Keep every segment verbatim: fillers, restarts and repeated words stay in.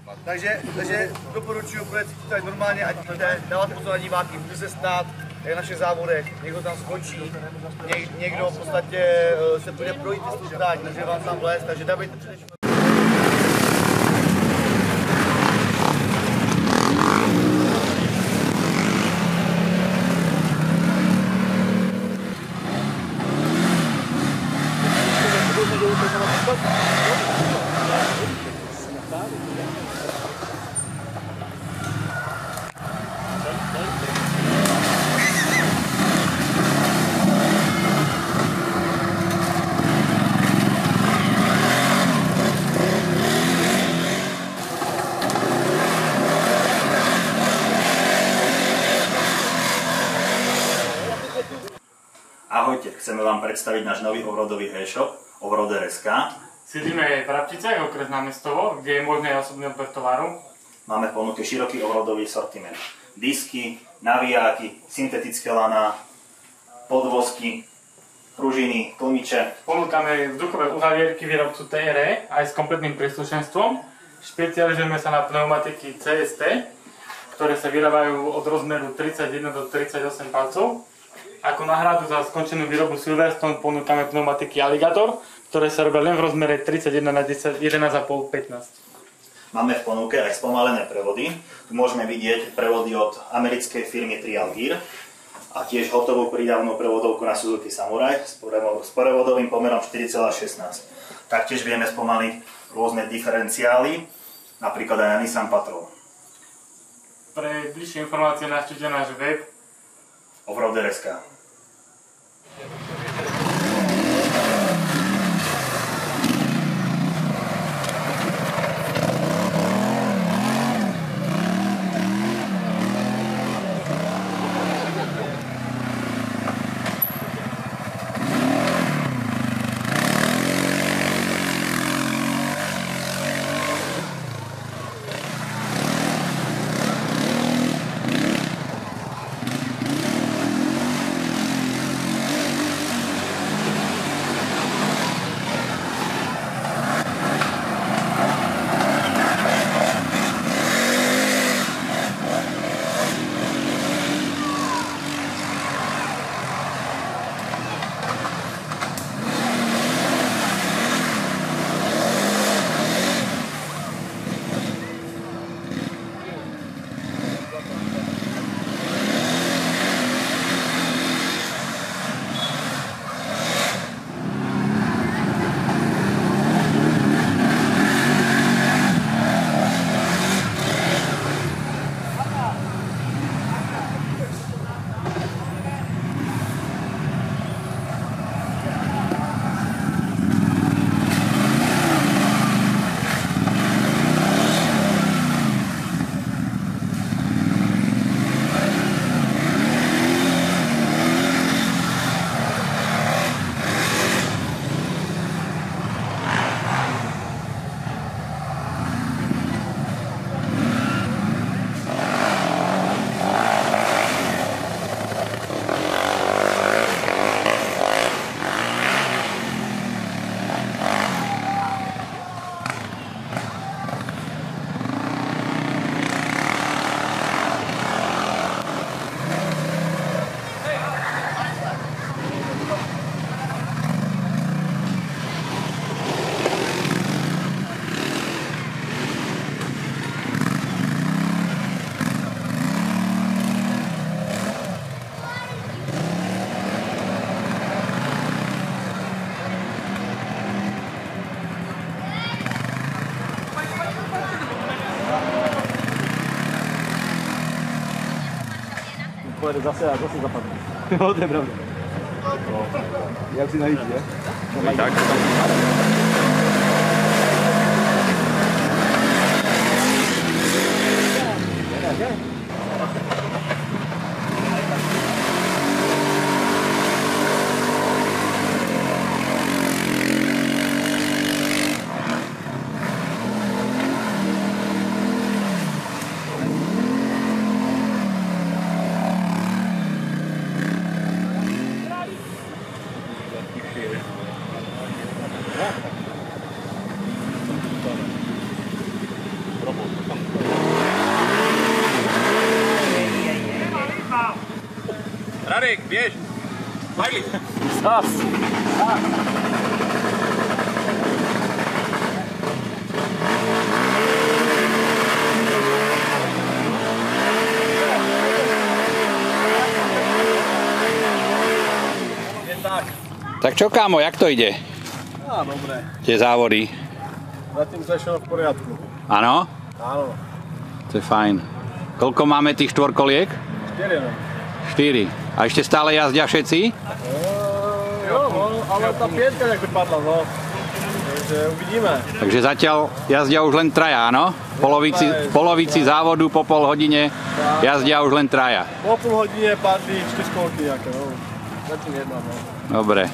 Takže, takže doporučuji, bude cítit tady normálně, ať jde, dáváte pozor na diváky, může se stát, jak na všech závodech, někdo tam skočí, něk, někdo v podstatě se bude projít tu stráť, může vám tam vlézt, takže dávejte především. Ahojte, chceme vám predstaviť náš nový offroadový e-shop Offroader bodka es ká. Sídlime v Rabčiciach, okres Námestovo, kde je možné osobný odber tovaru. Máme v ponuke široký offroadový sortiment. Disky, navijáky, syntetické laná, podvozky, pružiny, tlmiče. Ponúkame vzduchové uzavierky výrobcu té er é aj s kompletným príslušenstvom. Špecializujeme sa na pneumatiky cé es té, ktoré sa vyrábajú od rozmeru tridsaťjeden do tridsaťosem palcov. Ako náhradu za skončenú výrobu Silverstone ponúkame pneumatiky Alligator, ktoré sa robia len v rozmere tridsaťjeden na jedenásť a pol pätnásť. Máme v ponuke aj spomalené prevody. Tu môžeme vidieť prevody od americkej firmy Trial Gear a tiež hotovú prídavnú prevodovku na Suzuki Samurai s prevodovým pomerom štyri celé šestnásť. Taktiež vieme spomaliť rôzne diferenciály, napríklad aj na Nissan Patrol. Pre bližšie informácie navštívte náš web Offroader bodka es ká. Pojede zase a zase zapadne. No, to je pravda. Jak si najíždí, je? Tak. Yeah. Marek, běž! Hajli! Zas. Tak čo, kámo, jak to ide? Á, dobré. Tie závody. Zatím začalo v poriadku. Áno? Áno. To je fajn. Koľko máme tých štvorkoliek? Štyri, no. Štyri. A ešte stále jazdia všetci? Eee, jo, no, ale tá pětka nejak padla, no. Takže uvidíme. Takže zatiaľ jazdia už len traja, áno? V polovici, v polovici závodu po pol hodine jazdia už len traja. Po půl hodině padly čtyři kolky nejaké, no. Zatím jedna, no. Dobre.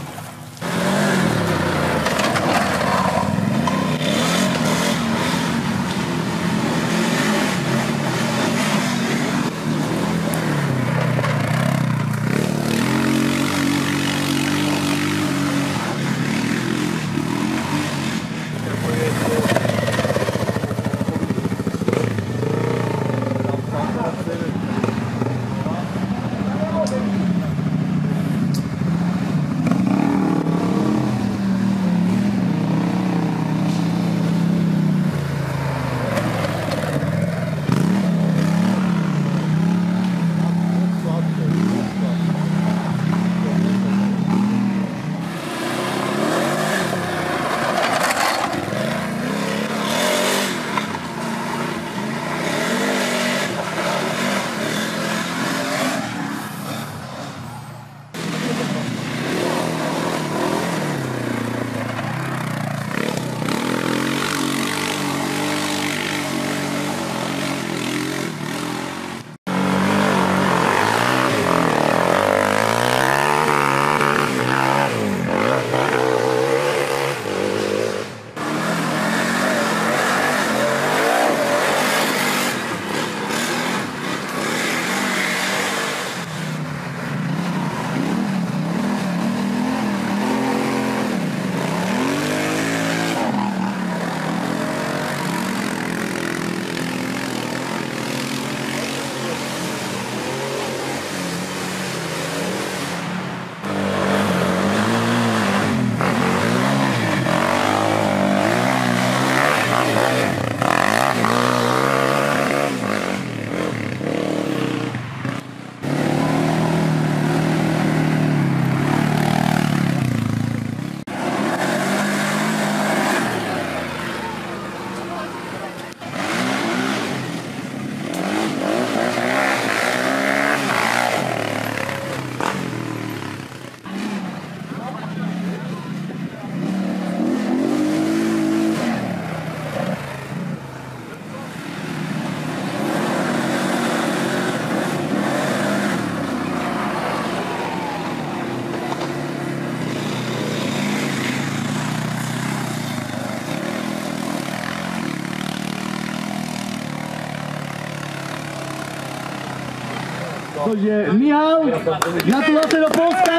Takže Michal, gratulace do Polska,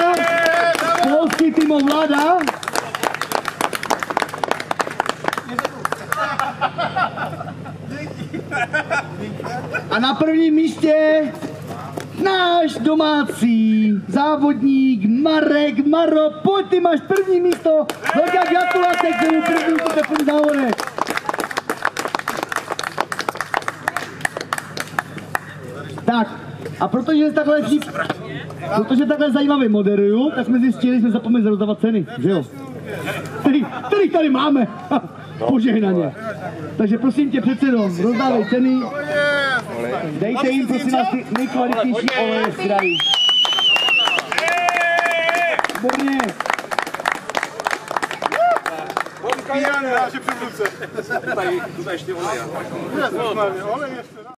polský tým ovládá. A na prvním místě náš domácí závodník Marek Maro. Pojď, ty máš první místo. Velká gratulace k tomu prvnímu první závodě. Tak, a protože takhle, protože takhle zajímavě moderuju, tak jsme zjistili, že jsme zapomněli rozdávat ceny, že jo? Který, který tady máme, požehnaně. Takže prosím tě, předsedo, rozdávej ceny, dejte jim prosím vás ty nejkvalitnější oleje z krají. Výborně. Pijany, náše přivluce. Tady, tutaj ještě oleje.